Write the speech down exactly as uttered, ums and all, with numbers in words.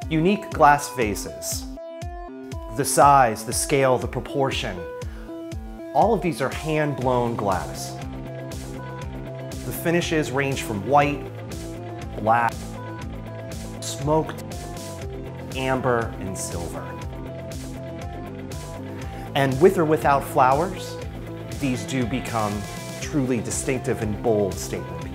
Unique glass vases. The size, the scale, the proportion, all of these are hand-blown glass. The finishes range from white, black, smoked, amber, and silver. And with or without flowers, these do become truly distinctive and bold statement